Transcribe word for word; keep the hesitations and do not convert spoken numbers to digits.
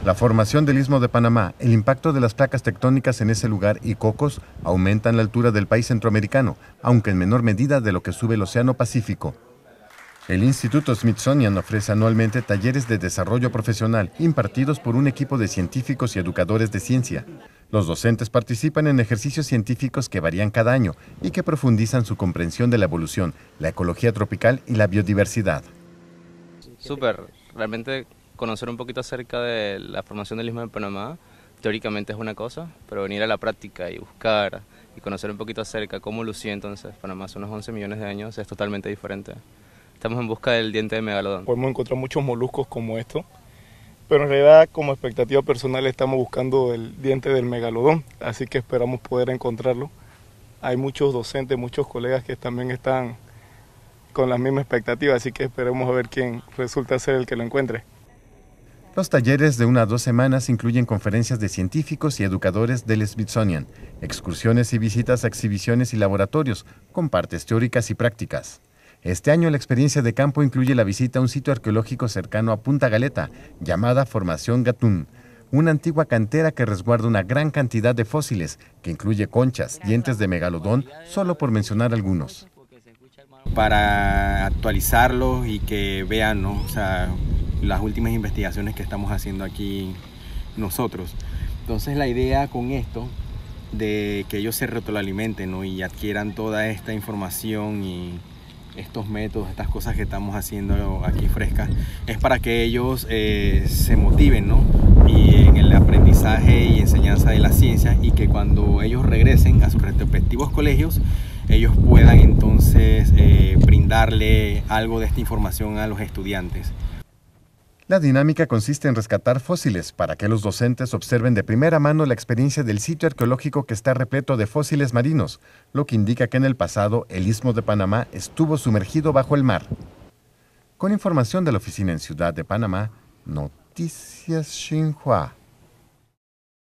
La formación del Istmo de Panamá, el impacto de las placas tectónicas en ese lugar y cocos aumentan la altura del país centroamericano, aunque en menor medida de lo que sube el Océano Pacífico. El Instituto Smithsonian ofrece anualmente talleres de desarrollo profesional impartidos por un equipo de científicos y educadores de ciencia. Los docentes participan en ejercicios científicos que varían cada año y que profundizan su comprensión de la evolución, la ecología tropical y la biodiversidad. Súper, realmente conocer un poquito acerca de la formación del Istmo de Panamá, teóricamente es una cosa, pero venir a la práctica y buscar y conocer un poquito acerca cómo lucía entonces Panamá hace unos once millones de años es totalmente diferente. Estamos en busca del diente de megalodón. Podemos encontrar muchos moluscos como esto, pero en realidad como expectativa personal estamos buscando el diente del megalodón, así que esperamos poder encontrarlo. Hay muchos docentes, muchos colegas que también están con las mismas expectativas, así que esperemos a ver quién resulta ser el que lo encuentre. Los talleres de una a dos semanas incluyen conferencias de científicos y educadores del Smithsonian, excursiones y visitas a exhibiciones y laboratorios, con partes teóricas y prácticas. Este año la experiencia de campo incluye la visita a un sitio arqueológico cercano a Punta Galeta, llamada Formación Gatún, una antigua cantera que resguarda una gran cantidad de fósiles, que incluye conchas, dientes de megalodón, solo por mencionar algunos. Para actualizarlos y que vean, ¿no? O sea, las últimas investigaciones que estamos haciendo aquí nosotros. Entonces la idea con esto de que ellos se retroalimenten, ¿no? Y adquieran toda esta información y estos métodos, estas cosas que estamos haciendo aquí frescas, es para que ellos eh, se motiven, ¿no? Y en el aprendizaje y enseñanza de la ciencia, y que cuando ellos regresen a sus respectivos colegios, ellos puedan entonces eh, brindarle algo de esta información a los estudiantes. La dinámica consiste en rescatar fósiles para que los docentes observen de primera mano la experiencia del sitio arqueológico que está repleto de fósiles marinos, lo que indica que en el pasado el Istmo de Panamá estuvo sumergido bajo el mar. Con información de la oficina en Ciudad de Panamá, Noticias Xinhua.